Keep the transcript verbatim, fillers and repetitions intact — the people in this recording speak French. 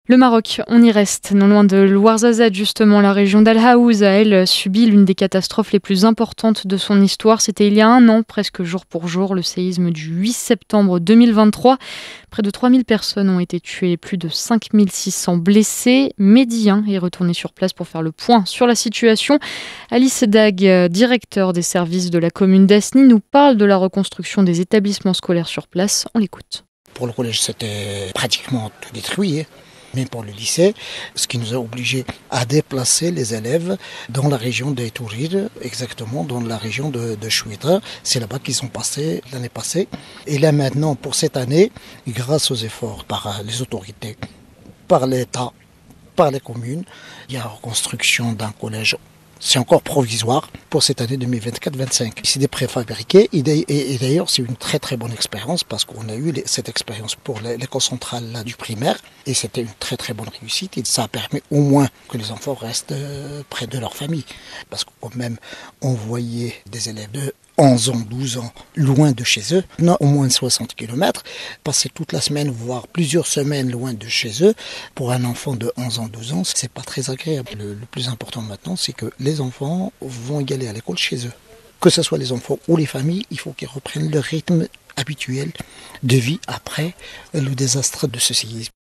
Le Maroc, on y reste, non loin de Ouarzazate justement. La région d'Al Haouz a, elle, subi l'une des catastrophes les plus importantes de son histoire. C'était il y a un an, presque jour pour jour, le séisme du huit septembre deux mille vingt-trois. Près de trois mille personnes ont été tuées, plus de cinq mille six cents blessés. Mehdi est retourné sur place pour faire le point sur la situation. Alice Dag, directeur des services de la commune d'Asni, nous parle de la reconstruction des établissements scolaires sur place. On l'écoute. Pour le collège, c'était pratiquement tout détruit. Mais pour le lycée, ce qui nous a obligés à déplacer les élèves dans la région des Tourir, exactement dans la région de, de Chouitra. C'est là-bas qu'ils sont passés l'année passée. Et là maintenant, pour cette année, grâce aux efforts par les autorités, par l'État, par les communes, il y a la reconstruction d'un collège. C'est encore provisoire pour cette année deux mille vingt-quatre vingt-cinq. C'est des préfabriqués et d'ailleurs c'est une très très bonne expérience parce qu'on a eu cette expérience pour l'école centrale là, du primaire et c'était une très très bonne réussite et ça a permis au moins que les enfants restent près de leur famille. Parce que quand même on voyait des élèves de onze ans, douze ans, loin de chez eux, non, au moins soixante kilomètres, passer toute la semaine, voire plusieurs semaines loin de chez eux, pour un enfant de onze ans, douze ans, c'est pas très agréable. Le, le plus important maintenant, c'est que les enfants vont y aller à l'école chez eux. Que ce soit les enfants ou les familles, il faut qu'ils reprennent le rythme habituel de vie après le désastre de ce séisme.